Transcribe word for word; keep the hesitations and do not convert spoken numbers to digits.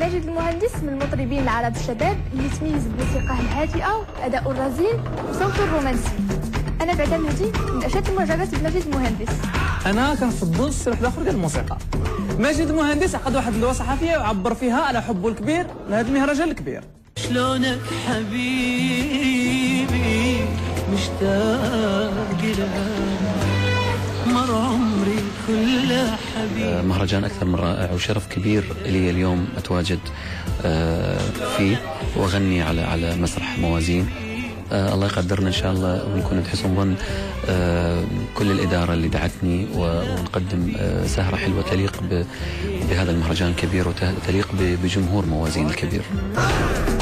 ماجد المهندس من المطربين العرب الشباب اللي تميز بالموسيقى الهادئة والأداء الرزين وصوته الرومانسي. أنا بعتمدي من أشد المعجبات بماجد المهندس. أنا كنفضل السي واحد آخر ديال الموسيقى. ماجد المهندس عقد واحد اللوحة صحفية وعبر فيها على حبه الكبير لهذا المهرجان الكبير. شلونك حبيبي مشتاق لك مر عمري كله حبيبي. مهرجان أكثر من رائع وشرف كبير لي اليوم أتواجد فيه وأغني على على مسرح موازين. الله يقدرنا إن شاء الله ونكون بحسن ظن كل الإدارة اللي دعتني ونقدم سهرة حلوة تليق بهذا المهرجان الكبير وتليق بجمهور موازين الكبير.